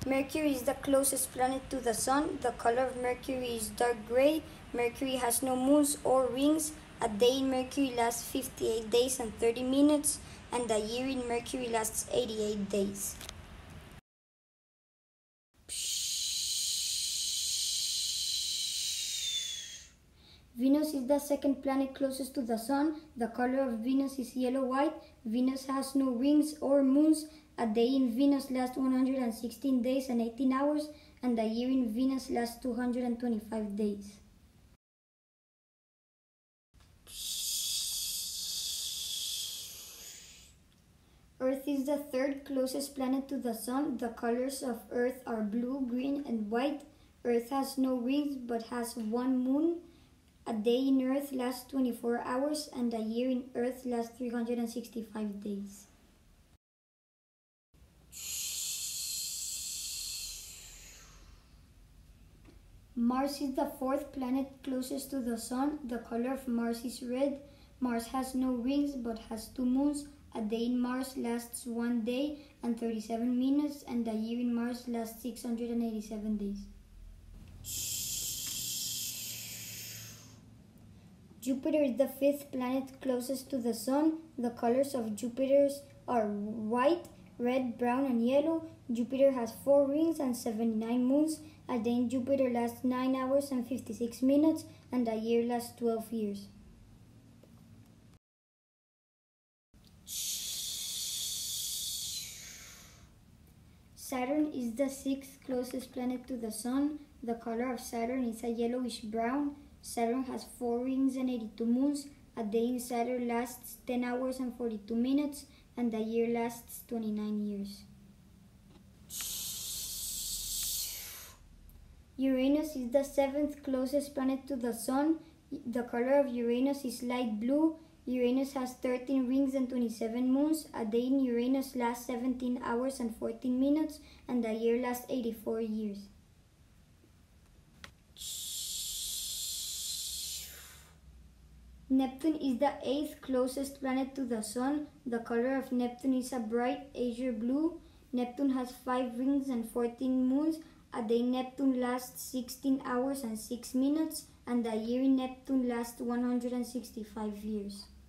Mercury is the closest planet to the Sun. The color of Mercury is dark gray. Mercury has no moons or rings. A day in Mercury lasts 58 days and 30 minutes, and a year in Mercury lasts 88 days. Venus is the second planet closest to the Sun. The color of Venus is yellow-white. Venus has no rings or moons. A day in Venus lasts 116 days and 18 hours, and a year in Venus lasts 225 days. Earth is the third closest planet to the Sun. The colors of Earth are blue, green, and white. Earth has no rings but has one moon. A day in Earth lasts 24 hours, and a year in Earth lasts 365 days. Mars is the fourth planet closest to the Sun. The color of Mars is red. Mars has no rings but has two moons. A day in Mars lasts 1 day and 37 minutes, and a year in Mars lasts 687 days. Jupiter is the fifth planet closest to the Sun. The colors of Jupiter are white, red, brown, and yellow. Jupiter has 4 rings and 79 moons. A day in Jupiter lasts 9 hours and 56 minutes, and a year lasts 12 years. Saturn is the sixth closest planet to the Sun. The color of Saturn is a yellowish brown. Saturn has 4 rings and 82 moons. A day in Saturn lasts 10 hours and 42 minutes, and a year lasts 29 years. Uranus is the seventh closest planet to the Sun. The color of Uranus is light blue. Uranus has 13 rings and 27 moons. A day in Uranus lasts 17 hours and 14 minutes, and a year lasts 84 years. Neptune is the eighth closest planet to the Sun. The color of Neptune is a bright azure blue. Neptune has 5 rings and 14 moons. A day in Neptune lasts 16 hours and 6 minutes, and a year in Neptune lasts 165 years.